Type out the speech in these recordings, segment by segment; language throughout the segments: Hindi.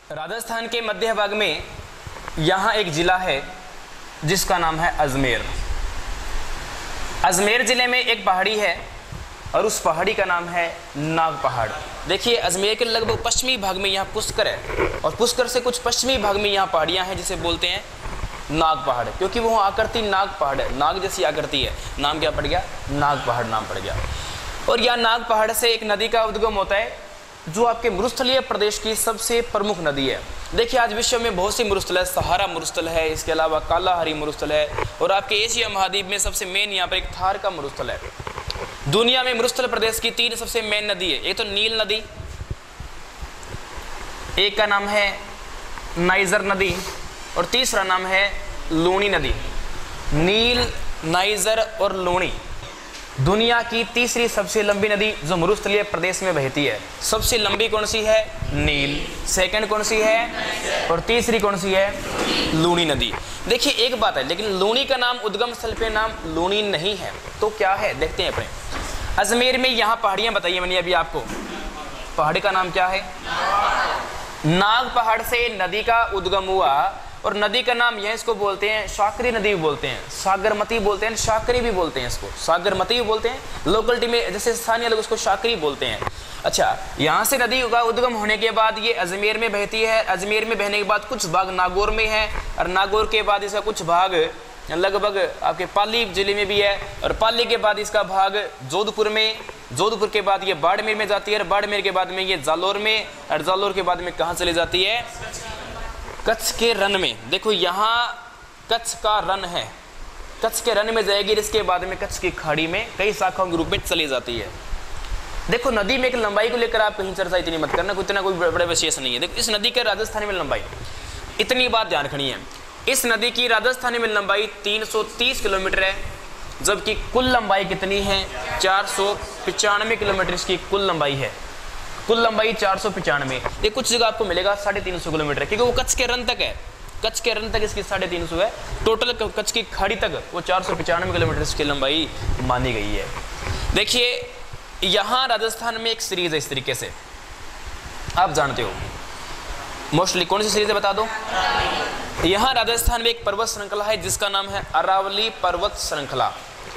राजस्थान के मध्य भाग में यहाँ एक जिला है जिसका नाम है अजमेर। अजमेर जिले में एक पहाड़ी है और उस पहाड़ी का नाम है नाग पहाड़। देखिए अजमेर के लगभग पश्चिमी भाग में यहाँ पुष्कर है और पुष्कर से कुछ पश्चिमी भाग में यहाँ पहाड़ियाँ हैं जिसे बोलते हैं नाग पहाड़, क्योंकि वो आकृति नाग पहाड़ है, नाग जैसी आकृति है, नाम क्या पड़ गया, नाग पहाड़ नाम पड़ गया। और यहाँ नाग पहाड़ से एक नदी का उद्गम होता है जो आपके मरुस्थलीय प्रदेश की सबसे प्रमुख नदी है। देखिए आज विश्व में बहुत सी मरुस्थल है, सहारा मरुस्थल है, इसके अलावा कालाहारी मरुस्थल है और आपके एशिया महाद्वीप में सबसे मेन यहाँ पर एक थार का मरुस्थल है। दुनिया में मरुस्थल प्रदेश की 3 सबसे मेन नदी है, एक तो नील नदी, एक का नाम है नाइजर नदी और तीसरा नाम है लूणी नदी। नील, नाइजर और लूणी दुनिया की तीसरी सबसे लंबी नदी जो मरुस्थलीय प्रदेश में बहती है। सबसे लंबी कौन सी है, नील, सेकंड कौन सी है और तीसरी कौन सी है, लूणी नदी। देखिए एक बात है, लेकिन लूणी का नाम उद्गम स्थल पे नाम लूणी नहीं है, तो क्या है देखते हैं अपने। अजमेर में यहाँ पहाड़ियाँ बताइए मैंने अभी आपको, पहाड़ी का नाम क्या है, नाग पहाड़ से नदी का उद्गम हुआ और नदी का नाम यह इसको बोलते हैं शाकरी नदी भी बोलते हैं, सागरमती बोलते हैं, शाकरी भी बोलते हैं, इसको सागरमती भी बोलते हैं, लोकलिटी में जैसे स्थानीय लोग उसको शाकरी बोलते हैं। अच्छा, यहाँ से नदी का उद्गम होने के बाद ये अजमेर में बहती है, अजमेर में बहने के बाद कुछ भाग नागौर में है और नागौर के बाद इसका कुछ भाग लगभग आपके पाली जिले में भी है और पाली के बाद इसका भाग जोधपुर में, जोधपुर के बाद ये बाड़मेर में जाती है और बाड़मेर के बाद में ये जालोर में और जालोर के बाद में कहाँ चली जाती है, कच्छ के रन में। देखो यहाँ कच्छ का रन है, कच्छ के रन में जाएगी, इसके बाद में कच्छ की खाड़ी में कई शाखाओं के रूप में चली जाती है। देखो नदी में एक लंबाई को लेकर आप कहीं चर्चा इतनी मत करना, इतना कोई बड़े विशेष नहीं है। देखो इस नदी के राजस्थान में लंबाई, इतनी बात ध्यान रखनी है, इस नदी की राजस्थान में लंबाई 330 किलोमीटर है, जबकि कुल लंबाई कितनी है, 495 किलोमीटर इसकी कुल लंबाई है। कुल लंबाई 495, ये कुछ जगह आपको मिलेगा 350 किलोमीटर, क्योंकि वो कच्छ के रन तक है, कच्छ के रन तक इसकी 350 है, टोटल कच्छ की खाड़ी तक वो 495 किलोमीटर इसकी लंबाई मानी गई है। देखिए यहाँ राजस्थान में एक सीरीज है इस तरीके से, आप जानते हो मोस्टली कौन सी सीरीज है बता दो। यहाँ राजस्थान में एक पर्वत श्रृंखला है जिसका नाम है अरावली पर्वत श्रृंखला।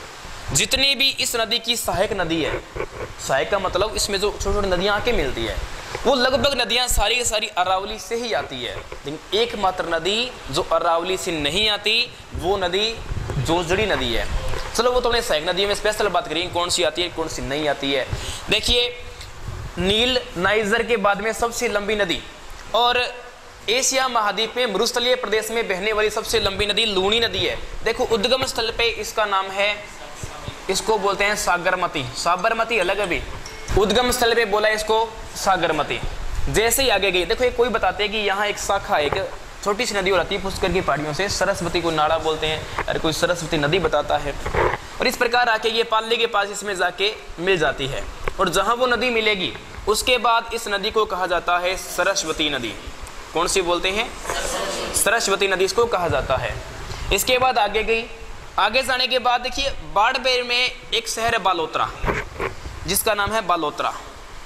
जितनी भी इस नदी की सहायक नदी है, सहायक का मतलब इसमें जो छोटी छोटी नदियाँ आके मिलती है, वो लगभग नदियाँ सारी की सारी अरावली से ही आती है, लेकिन एकमात्र नदी जो अरावली से नहीं आती वो नदी जोजड़ी नदी है। चलो वो तो अपने सहायक नदी में स्पेशल बात करेंगे कौन सी आती है कौन सी नहीं आती है। देखिए नील, नाइजर के बाद में सबसे लंबी नदी और एशिया महाद्वीप में मरुस्थलीय प्रदेश में बहने वाली सबसे लंबी नदी लूणी नदी है। देखो उद्गम स्थल पे इसका नाम है, इसको बोलते हैं सागरमती, साबरमती अलग है भी, उद्गम स्थल पे बोला इसको सागरमती। जैसे ही आगे गई, देखो कोई बताते हैं कि यहाँ एक शाखा, एक छोटी सी नदी हो रहती है पुष्कर की पहाड़ियों से, सरस्वती को नाला बोलते हैं और कोई सरस्वती नदी बताता है, और इस प्रकार आके ये पाली के पास इसमें जाके मिल जाती है और जहाँ वो नदी मिलेगी उसके बाद इस नदी को कहा जाता है सरस्वती नदी। कौन सी बोलते हैं, सरस्वती नदी इसको कहा जाता है। इसके बाद आगे गई, आगे जाने के बाद देखिए बाड़मेर में एक शहर है बालोतरा, जिसका नाम है बालोतरा।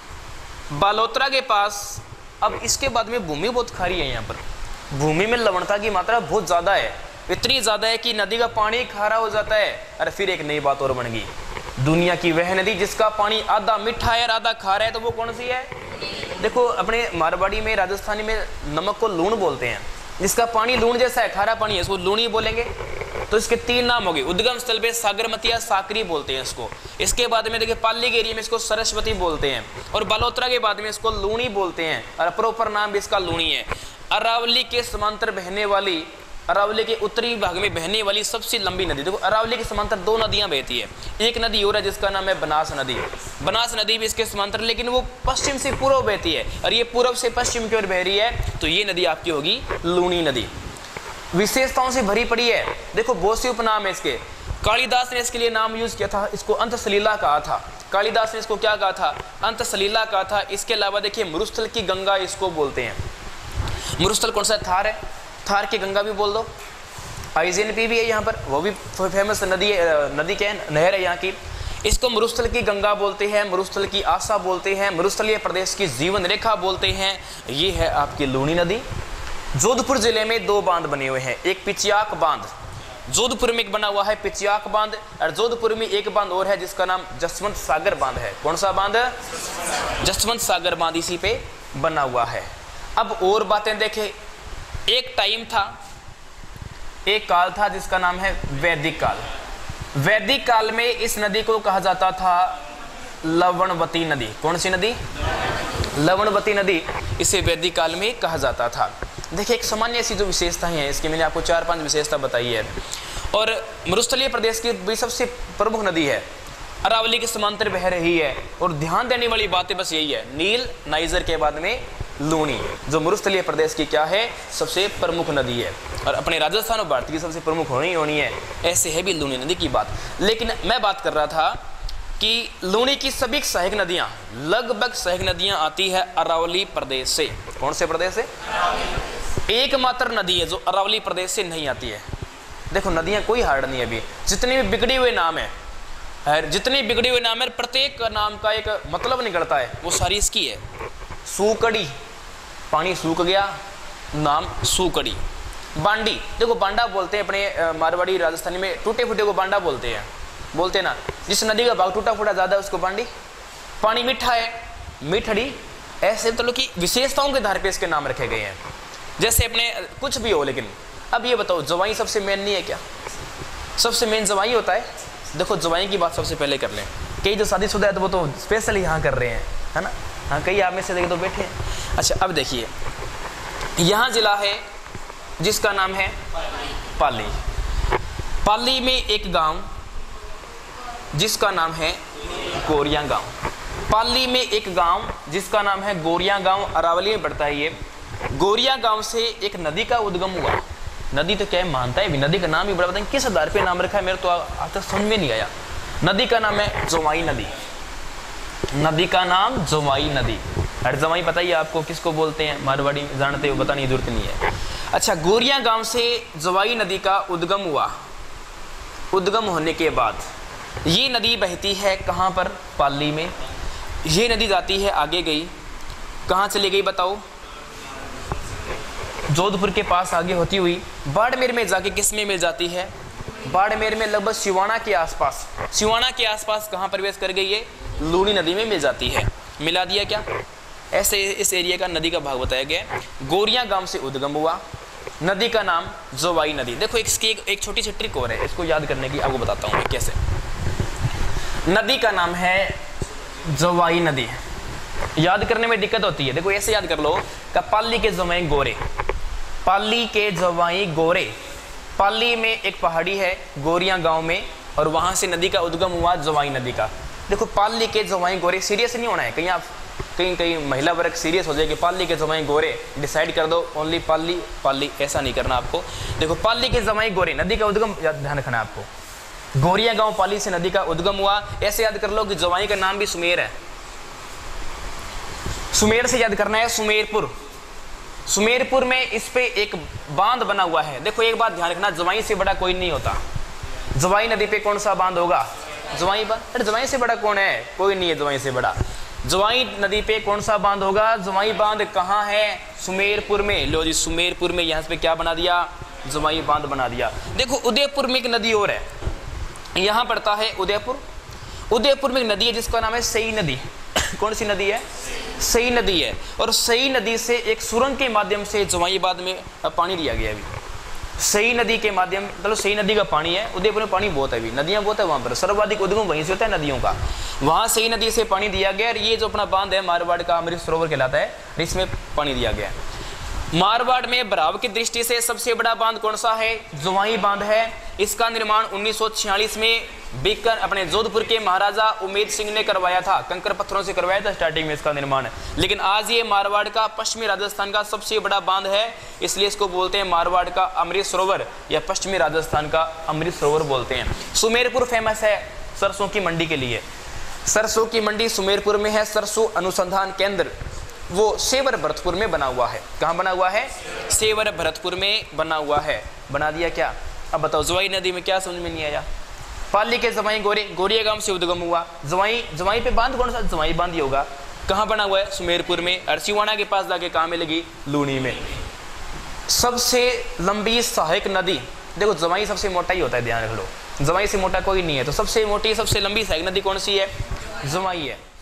बालोतरा के पास अब इसके बाद में भूमि बहुत खारी है, यहाँ पर भूमि में लवणता की मात्रा बहुत ज़्यादा है, इतनी ज़्यादा है कि नदी का पानी खारा हो जाता है। अरे फिर एक नई बात और बन गई, दुनिया की वह नदी जिसका पानी आधा मीठा है और आधा खारा है, तो वो कौन सी है। देखो अपने मारवाड़ी में, राजस्थानी में नमक को लूण बोलते हैं, जिसका पानी लूण जैसा है, खारा पानी है, इसको लूणी बोलेंगे। तो इसके 3 नाम हो गए, उद्गम स्थल पे सागरमती या साकरी बोलते हैं इसको, इसके बाद में देखिए पाली के एरिया में इसको सरस्वती बोलते हैं और बालोतरा के बाद में इसको लूणी बोलते हैं और प्रॉपर नाम भी इसका लूणी है। अरावली के समांतर बहने वाली, अरावली के उत्तरी भाग में बहने वाली सबसे लंबी नदी। देखो अरावली के समांतर 2 नदियां बहती है, एक नदी और है जिसका नाम है बनास नदी, बनास नदी भी इसके समांतर, लेकिन वो पश्चिम से पूर्व बहती है और ये पूर्व से पश्चिम की ओर बह रही है, तो ये नदी आपकी होगी लूणी नदी। विशेषताओं से भरी पड़ी है, देखो बहुत सी उपनाम है इसके। कालिदास ने इसके लिए नाम यूज किया था, इसको अंत सलीला कहा था, कालिदास ने इसको क्या कहा था, अंत सलीला कहा था। इसके अलावा देखिए मरुस्थल की गंगा इसको बोलते हैं। मरुस्थल कौन सा, थार है, थार की गंगा भी बोल दो। आईजीएनपी भी है यहाँ पर, वो भी फेमस नदी क्या है, नहर है यहाँ की। इसको मरुस्थल की गंगा बोलते हैं, मरुस्थल की आशा बोलते हैं, मरुस्थलीय प्रदेश की जीवन रेखा बोलते हैं। ये है आपकी लूनी नदी। जोधपुर जिले में 2 बांध बने हुए हैं, एक पिचियाक बांध, जोधपुर में एक बना हुआ है पिचियाक बांध, और जोधपुर में एक बांध और है जिसका नाम जसवंत सागर बांध है। कौन सा बांध? जसवंत सागर बांध इसी पे बना हुआ है। अब और बातें देखें। एक टाइम था, एक काल था जिसका नाम है वैदिक काल। वैदिक काल में इस नदी को कहा जाता था लवणवती नदी। कौन सी नदी? लवणवती नदी। इसे वैदिक काल में कहा जाता था। देखिए, एक सामान्य ऐसी जो विशेषताएं हैं, इसकी मैंने आपको 4-5 विशेषता बताई है। और मरुस्थलीय प्रदेश की भी सबसे प्रमुख नदी है, अरावली के समांतर बह रही है। और ध्यान देने वाली बात बस यही है, नील नाइजर के बाद में लूनी, जो मरुस्थलीय प्रदेश की क्या है? सबसे प्रमुख नदी है। और अपने राजस्थान और भारत की सबसे प्रमुख होनी है। ऐसे है भी लूनी नदी की बात। लेकिन मैं बात कर रहा था कि लूनी की सभी सहायक नदियां, लगभग सहायक नदियां आती है अरावली प्रदेश से। कौन से प्रदेश से? एकमात्र नदी है जो अरावली प्रदेश से नहीं आती है। देखो, नदियां कोई हार्ड नहीं है अभी। जितने भी बिगड़े हुए नाम है, जितने बिगड़े हुए नाम है, प्रत्येक नाम का एक मतलब निकलता है, वो सारी इसकी है। सूकड़ी, पानी सूख गया, नाम सूकड़ी। बांडी, देखो बांडा बोलते हैं अपने मारवाड़ी राजस्थानी में, टूटे फूटे को बांडा बोलते हैं ना। जिस नदी का भाग टूटा फूटा ज्यादा है उसको बांडी। पानी मीठा है, मीठड़ी। ऐसे मतलब कि विशेषताओं के आधार पे इसके नाम रखे गए हैं। जैसे अपने कुछ भी हो, लेकिन अब ये बताओ, जवाई सबसे मेन नहीं है क्या? सबसे मेन जवाई होता है। देखो, जवाई की बात सबसे पहले कर लें। कई जो शादीशुदा है तो वो तो स्पेशली यहाँ कर रहे हैं, है ना। हाँ, कई आप में से देखे तो बैठे हैं। अच्छा, अब देखिए, यहाँ जिला है जिसका नाम है पाली। पाली में एक गांव जिसका नाम है गोरिया गांव। पाली में एक गांव जिसका नाम है गोरिया गांव, अरावली में पड़ता है ये। गोरिया गांव से एक नदी का उद्गम हुआ। नदी तो क्या है, मानता है भी, नदी का नाम ही बड़ा, बताएं किस आधार पे नाम रखा है, मेरे तो आज तक समझ में नहीं आया। नदी का नाम है जवाई नदी। नदी का नाम जवाई नदी। अरे जवाई पता ही आपको किसको बोलते हैं? मारवाड़ी जानते हो, बताने की जरूरत नहीं है। अच्छा, गोरिया गांव से जवाई नदी का उद्गम हुआ। उद्गम होने के बाद ये नदी बहती है कहाँ पर? पाली में। ये नदी जाती है, आगे गई, कहाँ चली गई बताओ? जोधपुर के पास आगे होती हुई बाड़मेर में जाके किस में मिल जाती है? बाड़मेर में, लगभग सिवाना के आसपास। सिवाना के आसपास कहाँ प्रवेश कर गई है? लूनी नदी में मिल जाती है। मिला दिया क्या? ऐसे इस एरिया का नदी का भाग बताया गया। गोरिया गांव से उद्गम हुआ, नदी का नाम जवाई नदी। देखो, इसकी एक छोटी सी ट्रिक और है, इसको याद करने की आपको बताता हूँ कैसे। नदी का नाम है जवाई नदी। याद करने में दिक्कत होती है। देखो, ऐसे याद कर लो कि पाली के जवाई गोरे, पाली के जवाई गोरे। पाली में एक पहाड़ी है गोरिया गांव में, और वहां से नदी का उद्गम हुआ जवाई नदी का। देखो, पाली के जवाई गोरे, सीरियस नहीं होना है। कहीं महिला वर्ग सीरियस हो जाएगी, पाली के जवाई गोरे डिसाइड कर दो, ओनली पाली पाली, ऐसा नहीं करना आपको। देखो, पाली के जवाई गोरे, नदी का उद्गम ध्यान रखना है आपको। गोरिया गांव पाली से नदी का उद्गम हुआ। ऐसे याद कर लो कि जवाई का नाम भी सुमेर है। सुमेर से याद करना है, सुमेरपुर। सुमेरपुर में इस पे एक बांध बना हुआ है। देखो, एक बात ध्यान रखना, जवाई से बड़ा कोई नहीं होता। जवाई नदी पे कौन सा बांध होगा? जवाई बांध। अरे जवाई से बड़ा कौन है? कोई नहीं है जवाई से बड़ा। जवाई नदी पे कौन सा बांध होगा? जवाई बांध कहाँ है? सुमेरपुर में। लो जी, सुमेरपुर में यहाँ पे क्या बना दिया? जवाई बांध बना दिया। देखो, उदयपुर में एक नदी और है, यहाँ पड़ता है उदयपुर। उदयपुर में एक नदी है जिसका नाम है सई नदी। कौन सी नदी है? सई नदी है। और सई नदी से एक सुरंग के माध्यम से जवाई बांध में पानी दिया गया। अभी सई नदी के माध्यम, मतलब सई नदी का पानी है। उदयपुर में पानी बहुत है, अभी नदियां बहुत है वहां पर, सर्वाधिक उद्गम वहीं से होता है नदियों का। वहां सई नदी से पानी दिया गया। और ये जो अपना बांध है मारवाड़ का अमृत सरोवर कहलाता है, इसमें पानी दिया गया। मारवाड़ में बराव की दृष्टि से सबसे बड़ा बांध कौन सा है? जवाई बांध है। इसका निर्माण 1946 में बीकर अपने जोधपुर के महाराजा उमेद सिंह ने करवाया था। कंकर पत्थरों से करवाया था स्टार्टिंग में इसका निर्माण। लेकिन आज ये मारवाड़ का, पश्चिमी राजस्थान का सबसे बड़ा बांध है, इसलिए इसको बोलते हैं मारवाड़ का अमृत सरोवर, या पश्चिमी राजस्थान का अमृत सरोवर बोलते हैं। सुमेरपुर फेमस है सरसों की मंडी के लिए। सरसों की मंडी सुमेरपुर में है। सरसों अनुसंधान केंद्र वो सेवर भरतपुर में बना हुआ है। कहाँ बना हुआ है? सेवर भरतपुर में बना हुआ है। बना दिया क्या? अब बताओ, जवाई नदी में क्या समझ में नहीं आया? पाली के जवाई गोरे, गोरिया गांव से उद्गम हुआ। जवाई, जवाई पे बांध कौन सा? जवाई बांध ही होगा। कहाँ बना हुआ है? सुमेरपुर में। अर्सिवाना के पास जाके कहाँ मिलेगी? लूनी में। सबसे लंबी सहायक नदी, देखो जवाई सबसे मोटा ही होता है, ध्यान रख लो, जवाई से मोटा कोई नहीं है, तो सबसे मोटी सबसे लंबी सहायक नदी कौन सी है? जवाई है।